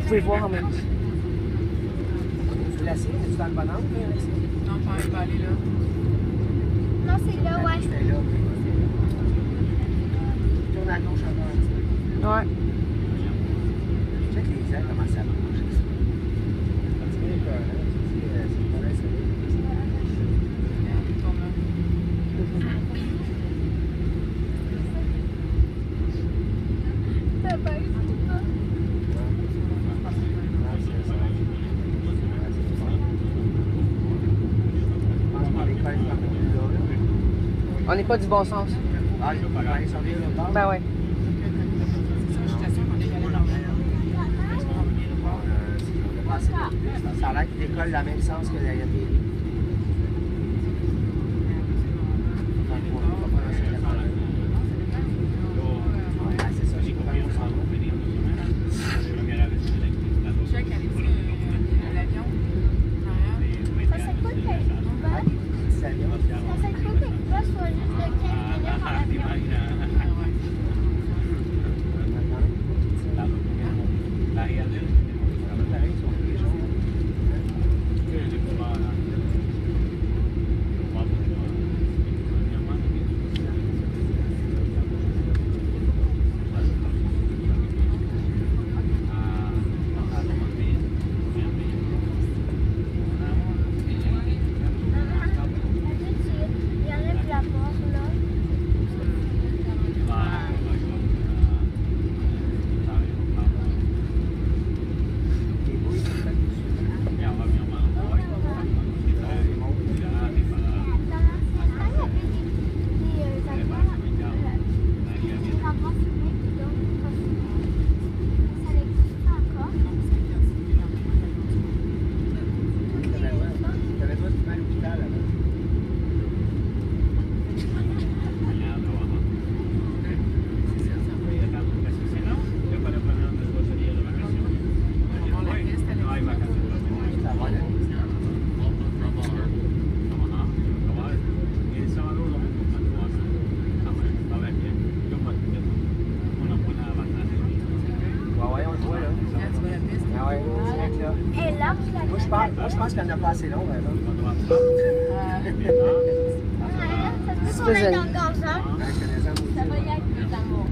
pouvez voir en même temps. Tu l'as essayé? Es-tu dans le bon angle? Non, pas aller là. Non, c'est là, ouais. C'était là. Tourne à gauche encore un petit peu. Ouais. Check les ailes, comment ça bouge. Un petit peu épeurant. C'est pas mal, ça. Ça va être super. On n'est pas du bon sens. Ah, il va aller sur le bord? Ben ouais. Ça a l'air qu'il décolle dans le même sens que la télé. C'est ça, j'ai compris. Check, l'avion. Ça serait cool que je passe sur juste le 15 minutes en avion. Moi, je pense qu'elle n'a pas assez long. Ça va y être plus d'amour.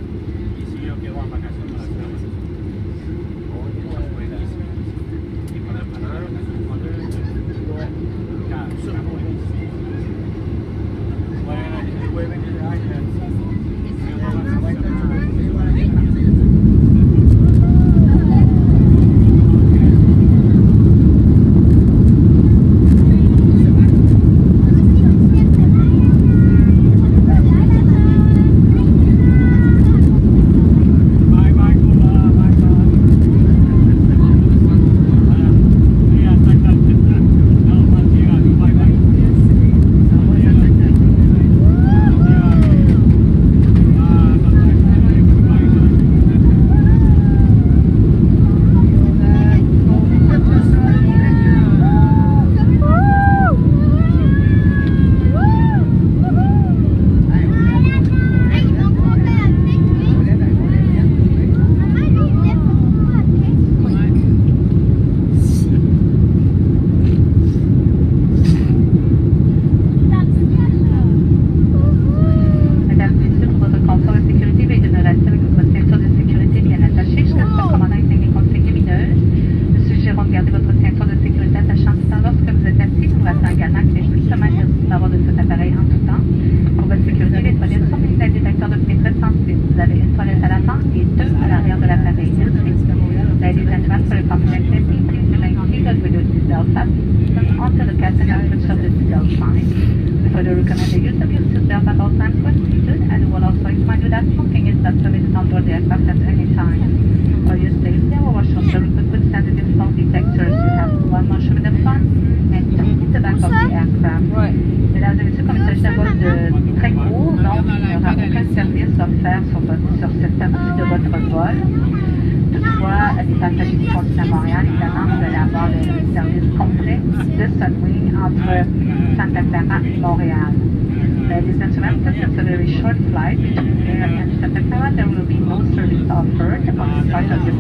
Montréal. Ladies and gentlemen, this is a very short flight between here and Santa Clara. There will be no service offered upon the start of this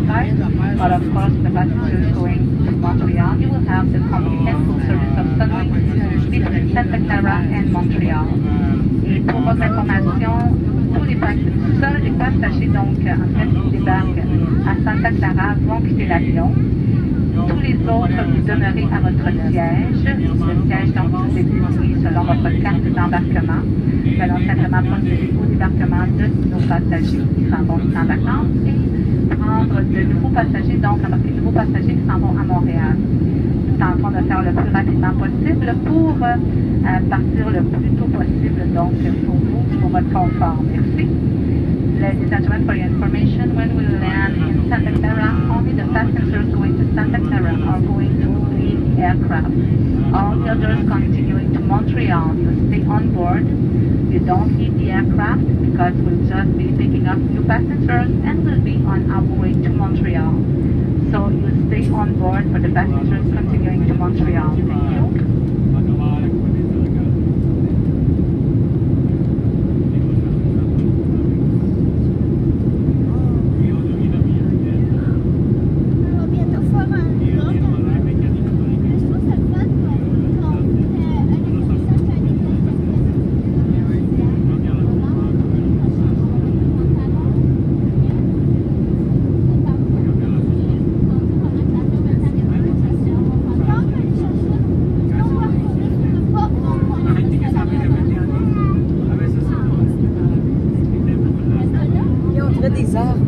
flight. But of course, the passengers going to Montreal, you will have the comprehensive service of Sunwing between Santa Clara and Montreal. Et pour votre information, seuls les passagers donc en fait qui débarquent à Santa Clara vont quitter l'avion. Tous les autres, vous demeurez à votre siège. Le siège donc vous est dédié selon votre carte d'embarquement. Nous allons simplement procéder au débarquement de nos passagers qui s'en vont en vacances et prendre de nouveaux passagers, donc embarquer de nouveaux passagers qui s'en vont à Montréal. Nous tentons de faire le plus rapidement possible pour partir le plus tôt possible, donc pour vous, pour votre confort. Merci. Ladies and gentlemen, for your information, when we land in Santa Clara, only the passengers going to Santa Clara are going to leave the aircraft. All the others continuing to Montreal, you stay on board. You don't leave the aircraft because we'll just be picking up new passengers and we'll be on our way to Montreal. So you stay on board for the passengers continuing to Montreal. Thank you. Des arbres.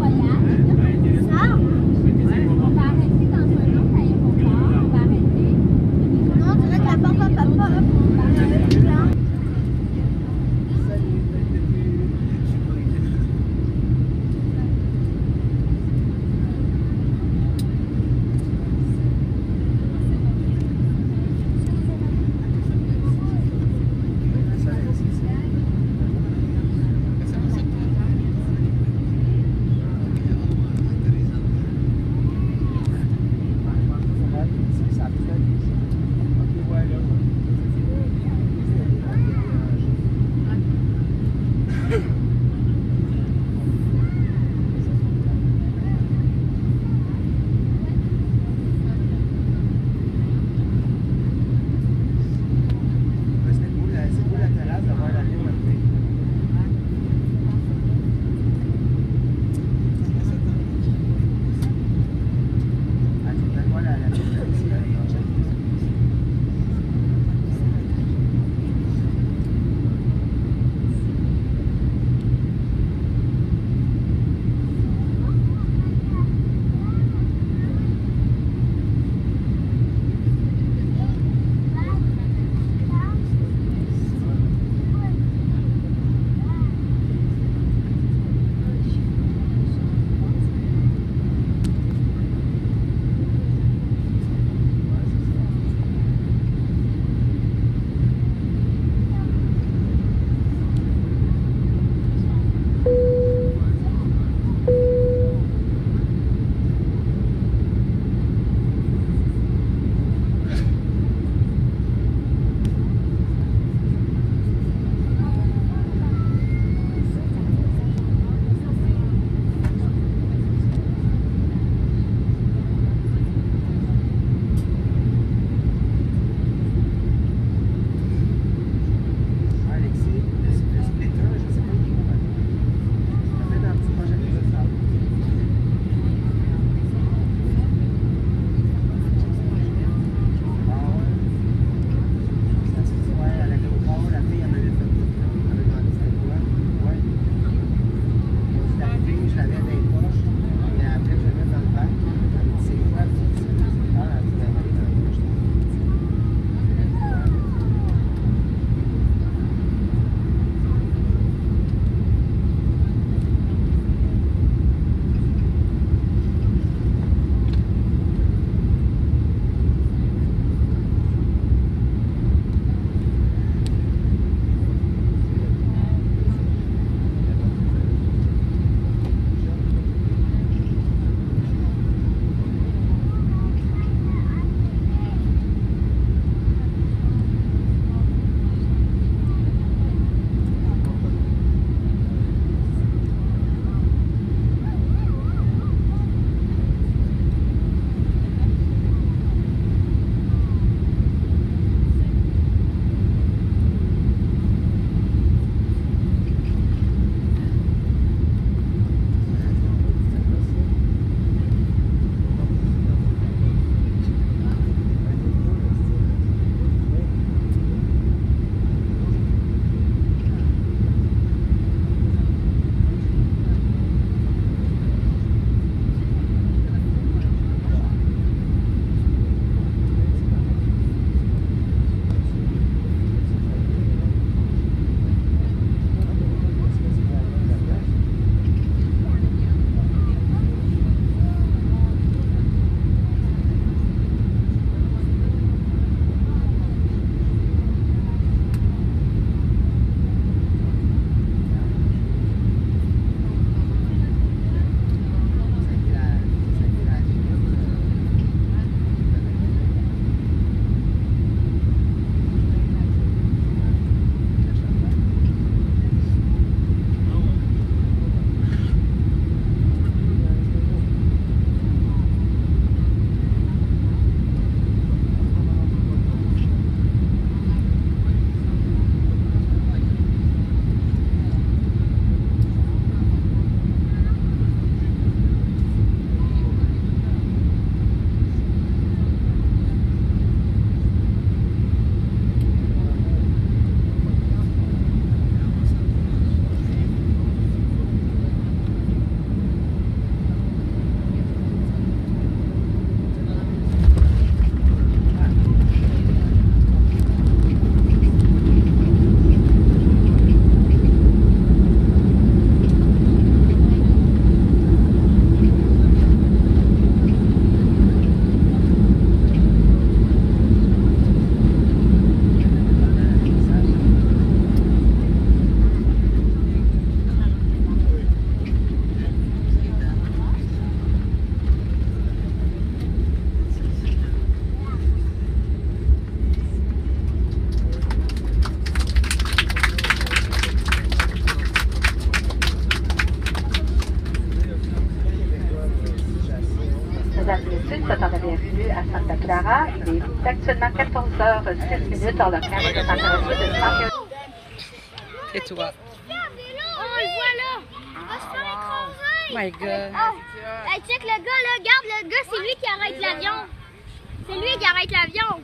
Sud s'attend la bienvenue à Santa Clara. Il est actuellement 14h06 hors local avec une température de 31. Et toi? On le voit là. Il va se faire écraser. Oh my God. Oh, hey, check le gars là. Regarde, le gars, c'est lui qui arrête l'avion. C'est lui qui arrête l'avion.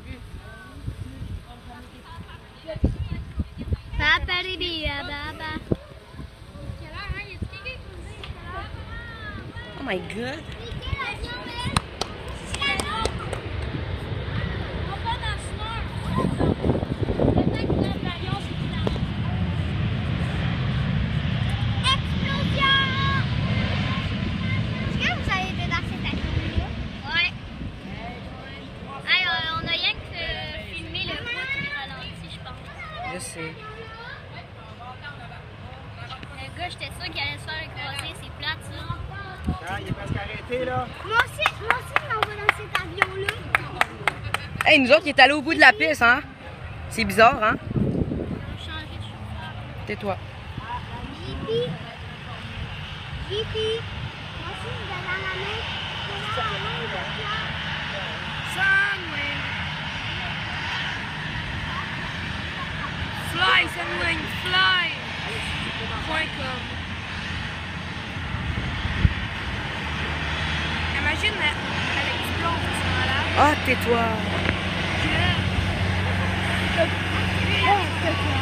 Papa, baby, baba. Oh my God. Je sais. Le gars, j'étais sûr qu'il allait se faire écraser, c'est plate ça. Ah, il est presque arrêté là. Moi aussi, je m'en vais dans cet avion-là. Hey, nous autres, il est allé au bout de la piste, hein? C'est bizarre, hein? On va changer de chauffeur. Tais-toi. Jipi. Jipi. Moi aussi, je vais dans la main. Sunwing. Fly, Sunwing, fly. .com. Imagine, elle explose à ce moment-là. Ah, tais-toi. Que...